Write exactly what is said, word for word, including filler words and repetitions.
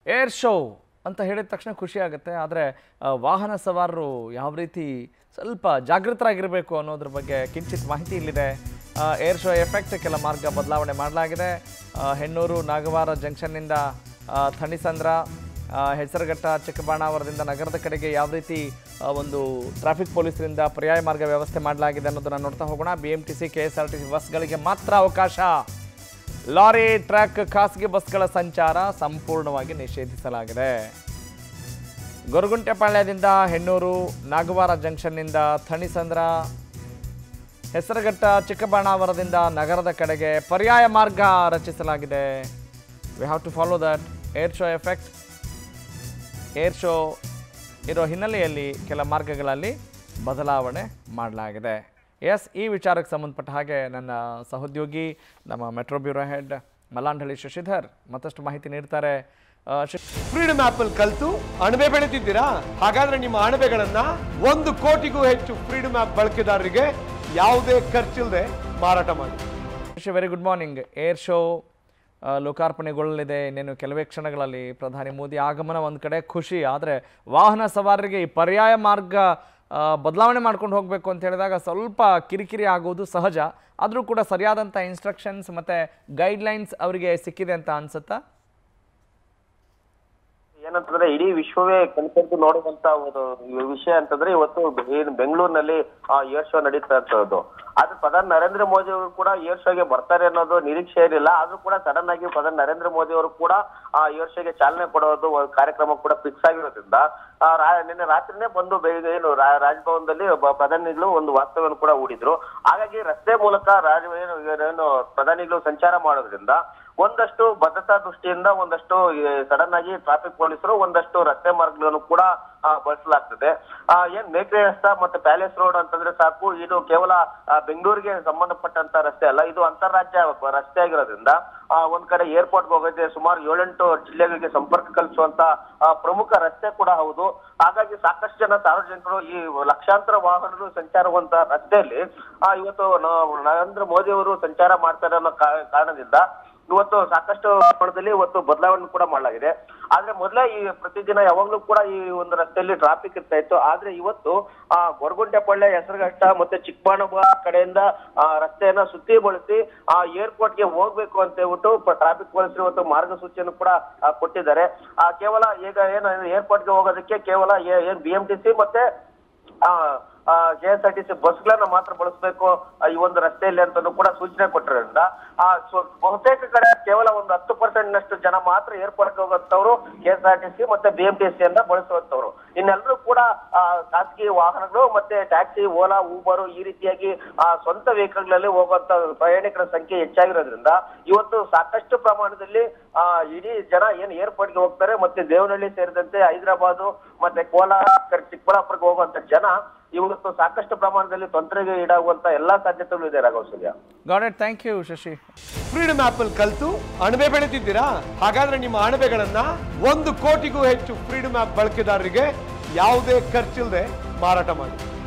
Air show ಅಂತ ಹೇಳಿದ ತಕ್ಷಣ ಖುಷಿ ಆಗುತ್ತೆ. ಆದರೆ ವಾಹನ ಸವಾರರು ಯಾವ ರೀತಿ ಸ್ವಲ್ಪ ಜಾಗೃತರಾಗಿರಬೇಕು ಅನ್ನೋದ್ರ ಬಗ್ಗೆ ಕಿಂಚಿತ್ ಮಾಹಿತಿ ಇಲ್ಲಿದೆ. ಏರ್ ಶೋ ಎಫೆಕ್ಟ್ ಕೆಲ ಮಾರ್ಗ ಬದಲಾವಣೆ ಮಾಡಲಾಗಿದೆ. ಹೆಣ್ಣೂರು ನಾಗವಾರ ಜಂಕ್ಷನ್ನಿಂದ ಥಣಿಸಂದ್ರ, ಹೆಸರಘಟ್ಟ, ಚಿಕ್ಕಬಾಣಾವರದಿಂದ ನಗರದ ಕಡೆಗೆ ಯಾವ ರೀತಿ ಒಂದು ಟ್ರಾಫಿಕ್ ಪೊಲೀಸರಿಂದ ಪರ್ಯಾಯ ಮಾರ್ಗ ವ್ಯವಸ್ಥೆ ಮಾಡಲಾಗಿದೆ ಅನ್ನೋದನ್ನು ನೋಡ್ತಾ ಹೋಗೋಣ. B M T C, K S R T C ಬಸ್ಗಳಿಗೆ ಮಾತ್ರ ಅವಕಾಶ. ಲಾರಿ, ಟ್ರಕ್, ಖಾಸಗಿ ಬಸ್ಗಳ ಸಂಚಾರ ಸಂಪೂರ್ಣವಾಗಿ ನಿಷೇಧಿಸಲಾಗಿದೆ. ಗೊರಗುಂಟೆಪಾಳ್ಯದಿಂದ ಹೆಣ್ಣೂರು, ನಾಗವಾರ ಜಂಕ್ಷನ್ನಿಂದ ಥಣಿಸಂದ್ರ, ಹೆಸರಘಟ್ಟ, ಚಿಕ್ಕಬಾಣಾವರದಿಂದ ನಗರದ ಕಡೆಗೆ ಪರ್ಯಾಯ ಮಾರ್ಗ ರಚಿಸಲಾಗಿದೆ. We have to follow that. Air show effect, air show ಇರೋ ಹಿನ್ನೆಲೆಯಲ್ಲಿ ಕೆಲ ಮಾರ್ಗಗಳಲ್ಲಿ ಬದಲಾವಣೆ ಮಾಡಲಾಗಿದೆ. ಎಸ್, ಈ ವಿಚಾರಕ್ಕೆ ಸಂಬಂಧಪಟ್ಟ ಹಾಗೆ ನನ್ನ ಸಹೋದ್ಯೋಗಿ ನಮ್ಮ metro bureau head Malandahalli Shashidhar ಮತ್ತಷ್ಟು ಮಾಹಿತಿ ನೀಡ್ತಾರೆ. ಫ್ರೀಡಮ್ ಆಪ್ ಅಲ್ಲಿ ಕಲಿತು ಅಣಬೆ ಬೆಳೆತಿದ್ದೀರಾ? ಹಾಗಾದ್ರೆ ನಿಮ್ಮ ಅಣಬೆಗಳನ್ನ ಒಂದು ಕೋಟಿಗೂ ಹೆಚ್ಚು ಫ್ರೀಡಮ್ ಆಪ್ ಬಳಕೆದಾರರಿಗೆ ಯಾವುದೇ ಖರ್ಚಿಲ್ಲದೆ ಮಾರಾಟ ಮಾಡಿ. Very good morning. Air show ಲೋಕಾರ್ಪಣೆಗೊಳ್ಳಲಿದೆ ಇನ್ನೇನು ಕೆಲವೇ ಕ್ಷಣಗಳಲ್ಲಿ. ಪ್ರಧಾನಿ ಮೋದಿ ಆಗಮನ ಒಂದು ಕಡೆ ಖುಷಿ, ಆದರೆ ವಾಹನ ಸವಾರರಿಗೆ ಈ ಪರ್ಯಾಯ ಮಾರ್ಗ ಬದಲಾವಣೆ ಮಾಡ್ಕೊಂಡು ಹೋಗಬೇಕು ಅಂತ ಹೇಳಿದಾಗ ಸ್ವಲ್ಪ ಕಿರಿಕಿರಿ ಆಗೋದು ಸಹಜ. ಆದರೂ ಕೂಡ ಸರಿಯಾದಂಥ ಇನ್ಸ್ಟ್ರಕ್ಷನ್ಸ್ ಮತ್ತು ಗೈಡ್ಲೈನ್ಸ್ ಅವರಿಗೆ ಸಿಕ್ಕಿದೆ ಅಂತ ಅನ್ಸುತ್ತಾ? ಏನಂತಂದ್ರೆ ಇಡೀ ವಿಶ್ವವೇ ಕಣ್ಕಂಡು ನೋಡುವಂತ ಒಂದು ವಿಷಯ ಅಂತಂದ್ರೆ ಇವತ್ತು ಏನು ಬೆಂಗಳೂರಿನಲ್ಲಿ ಏರ್ ಶೋ ನಡೀತಾ ಇರ್ತದ್ದು. ಆದ್ರೆ ಪ್ರಧಾನಿ ನರೇಂದ್ರ ಮೋದಿ ಅವರು ಕೂಡ ಏರ್ ಶೋಗೆ ಬರ್ತಾರೆ ಅನ್ನೋದು ನಿರೀಕ್ಷೆ ಇರಲಿಲ್ಲ. ಆದ್ರೂ ಕೂಡ ಸಡನ್ ಆಗಿ ಪ್ರಧಾನಿ ನರೇಂದ್ರ ಮೋದಿ ಅವರು ಕೂಡ ಆ ಏರ್ ಶೋಗೆ ಚಾಲನೆ ಕೊಡೋದು ಕಾರ್ಯಕ್ರಮ ಕೂಡ ಫಿಕ್ಸ್ ಆಗಿರೋದ್ರಿಂದ ನಿನ್ನೆ ರಾತ್ರಿನೇ ಬಂದು ಏನು ರಾಜಭವನದಲ್ಲಿ ಪ್ರಧಾನಿಗಳು ಒಂದು ವಾಸ್ತವ್ಯವನ್ನು ಕೂಡ ಹೂಡಿದ್ರು. ಹಾಗಾಗಿ ರಸ್ತೆ ಮೂಲಕ ರಾಜ ಏನು ಪ್ರಧಾನಿಗಳು ಸಂಚಾರ ಮಾಡೋದ್ರಿಂದ ಒಂದಷ್ಟು ಭದ್ರತಾ ದೃಷ್ಟಿಯಿಂದ ಒಂದಷ್ಟು ಸಡನ್ ಆಗಿ ಟ್ರಾಫಿಕ್ ಪೊಲೀಸರು ಒಂದಷ್ಟು ರಸ್ತೆ ಮಾರ್ಗಗಳನ್ನು ಕೂಡ ಬಳಸಲಾಗ್ತದೆ. ಏನ್ ಮೇಕ್ರೆ ರಸ್ತೆ ಮತ್ತೆ ಪ್ಯಾಲೇಸ್ ರೋಡ್ ಅಂತಂದ್ರೆ ಸಾಕು, ಇದು ಕೇವಲ ಬೆಂಗಳೂರಿಗೆ ಸಂಬಂಧಪಟ್ಟಂತ ರಸ್ತೆ ಅಲ್ಲ, ಇದು ಅಂತಾರಾಜ್ಯ ರಸ್ತೆ ಆಗಿರೋದ್ರಿಂದ ಒಂದ್ ಕಡೆ ಏರ್ಪೋರ್ಟ್ ಹೋಗೋದೇ ಸುಮಾರು ಏಳೆಂಟು ಜಿಲ್ಲೆಗಳಿಗೆ ಸಂಪರ್ಕ ಕಲ್ಪಿಸುವಂತ ಪ್ರಮುಖ ರಸ್ತೆ ಕೂಡ ಹೌದು. ಹಾಗಾಗಿ ಸಾಕಷ್ಟು ಜನ ಸಾರ್ವಜನಿಕರು ಈ ಲಕ್ಷಾಂತರ ವಾಹನಗಳು ಸಂಚಾರವಂತ ರಸ್ತೆಯಲ್ಲಿ ಇವತ್ತು ನರೇಂದ್ರ ಮೋದಿ ಅವರು ಸಂಚಾರ ಮಾಡ್ತಾರೆ ಅನ್ನೋ ಕಾರಣದಿಂದ ಇವತ್ತು ಸಾಕಷ್ಟು ಪ್ರಮಾಣದಲ್ಲಿ ಇವತ್ತು ಬದಲಾವಣೆ ಕೂಡ ಮಾಡಲಾಗಿದೆ. ಆದ್ರೆ ಮೊದಲೇ ಈ ಪ್ರತಿದಿನ ಯಾವಾಗ್ಲೂ ಕೂಡ ಈ ಒಂದು ರಸ್ತೆಯಲ್ಲಿ ಟ್ರಾಫಿಕ್ ಇರ್ತಾ ಇತ್ತು. ಆದ್ರೆ ಇವತ್ತು ಆ ಗೊರಗುಂಟೆಪಾಳ್ಯ, ಹೆಸರಘಟ್ಟ ಮತ್ತೆ ಚಿಕ್ಕಬಾಣಾವರ ಕಡೆಯಿಂದ ಆ ರಸ್ತೆಯನ್ನ ಸುತ್ತಿ ಬಳಸಿ ಆ ಏರ್ಪೋರ್ಟ್ ಗೆ ಹೋಗ್ಬೇಕು ಅಂತ ಹೇಳ್ಬಿಟ್ಟು ಟ್ರಾಫಿಕ್ ಪೊಲೀಸರು ಇವತ್ತು ಮಾರ್ಗಸೂಚಿಯನ್ನು ಕೂಡ ಕೊಟ್ಟಿದ್ದಾರೆ. ಆ ಕೇವಲ ಈಗ ಏನು ಏರ್ಪೋರ್ಟ್ ಗೆ ಹೋಗೋದಕ್ಕೆ ಕೇವಲ ಏನ್ ಬಿ ಎಂ ಟಿ ಸಿ ಮತ್ತೆ ಆ K S R T C ಬಸ್ಗಳನ್ನ ಮಾತ್ರ ಬಳಸಬೇಕು ಈ ಒಂದು ರಸ್ತೆಯಲ್ಲಿ ಅಂತ ಕೂಡ ಸೂಚನೆ ಕೊಟ್ಟಿರೋದ್ರಿಂದ ಆ ಬಹುತೇಕ ಕಡೆ ಕೇವಲ ಒಂದು ಹತ್ತು ಪರ್ಸೆಂಟ್ ನಷ್ಟು ಜನ ಮಾತ್ರ ಏರ್ಪೋರ್ಟ್ ಹೋಗುವಂತವ್ರು K S R T C ಮತ್ತೆ ಬಿ ಎಂ ಟಿ ಸಿ ಅನ್ನ ಬಳಸುವಂತವ್ರು. ಇನ್ನೆಲ್ಲರೂ ಕೂಡ ಆ ಖಾಸಗಿ ವಾಹನಗಳು ಮತ್ತೆ ಟ್ಯಾಕ್ಸಿ, ಓಲಾ, ಊಬರ್ ಈ ರೀತಿಯಾಗಿ ಆ ಸ್ವಂತ ವೆಹಿಕಲ್ ಗಳಲ್ಲಿ ಹೋಗುವಂತ ಪ್ರಯಾಣಿಕರ ಸಂಖ್ಯೆ ಹೆಚ್ಚಾಗಿರೋದ್ರಿಂದ ಇವತ್ತು ಸಾಕಷ್ಟು ಪ್ರಮಾಣದಲ್ಲಿ ಆ ಇಡೀ ಜನ ಏನ್ ಏರ್ಪೋರ್ಟ್ ಗೆ ಹೋಗ್ತಾರೆ ಮತ್ತೆ ದೇವನಹಳ್ಳಿ ಸೇರಿದಂತೆ ಹೈದರಾಬಾದ್ ಮತ್ತೆ ಕೋಲಾರ, ಚಿಕ್ಕಬಳ್ಳಾಪುರಕ್ಕೆ ಹೋಗುವಂತ ಜನ ಇವತ್ತು ಸಾಕಷ್ಟು ಪ್ರಮಾಣದಲ್ಲಿ ತೊಂದರೆಗೆ ಈಡಾಗುವಂತ ಎಲ್ಲಾ ಸಾಧ್ಯತೆಗಳು ಇದೆ. Raghav Surya, got it. Thank you Shashi. Freedom app ಅಲ್ಲಿ ಕಲಿತು ಅಣಬೆ ಬೆಳೆತಿದ್ದೀರಾ? ಹಾಗಾದ್ರೆ ನಿಮ್ಮ ಅಣಬೆಗಳನ್ನ ಒಂದು ಕೋಟಿಗೂ ಹೆಚ್ಚು ಫ್ರೀಡಮ್ ಆಪ್ ಬಳಕೆದಾರರಿಗೆ ಯಾವುದೇ ಖರ್ಚಿಲ್ಲದೆ ಮಾರಾಟ ಮಾಡಿ.